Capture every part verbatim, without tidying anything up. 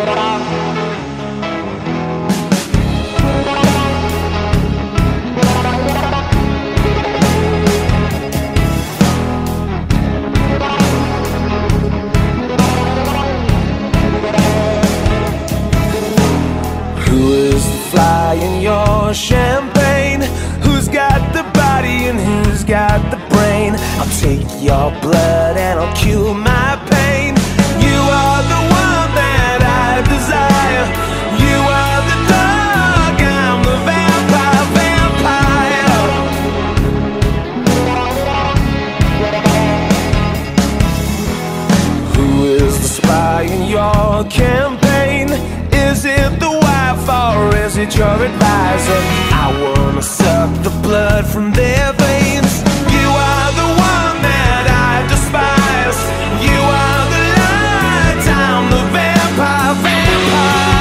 Fly in your champagne? Who's got the body and who's got the brain? I'll take your blood and I'll cure my pain. You are the one that I desire. You are the dog, I'm the vampire, vampire. Who is the spy in your campaign? Is it the wife or is it your advisor? I wanna suck the blood from their veins. You are the one that I despise. You are the light, I'm the vampire, vampire.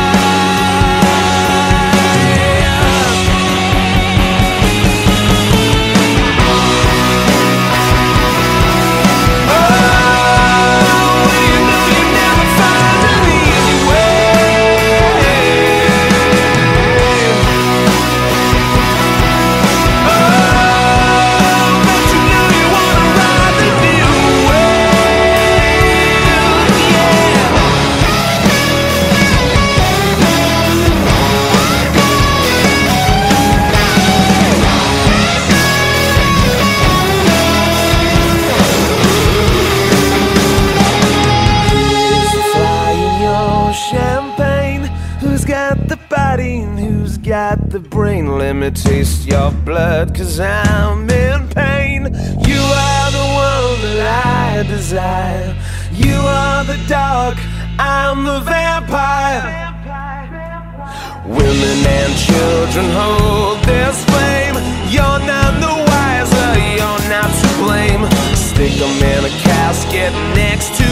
Got the brain, let me taste your blood, cause I'm in pain. You are the one that I desire. You are the dog, I'm the vampire. Women and children hold this flame. You're not the wiser, you're not to blame. Stick them in a casket next to